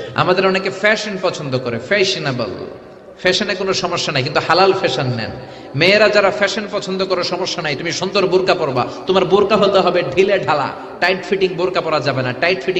আমাদের অনেকে ফ্যাশন পছন্দ করে, ফ্যাশনেবল, ফ্যাশনে কোনো সমস্যা নাই, কিন্তু হালাল ফ্যাশন নেন। মেয়েরা যারা ফ্যাশন পছন্দ করো সমস্যা নাই, তুমি সুন্দর বোরকা পরবা, তোমার বোরকা হতে হবে ঢিলে ঢালা, টাইট ফিটিং বোরকা পরা যাবে না, টাইট ফিটিং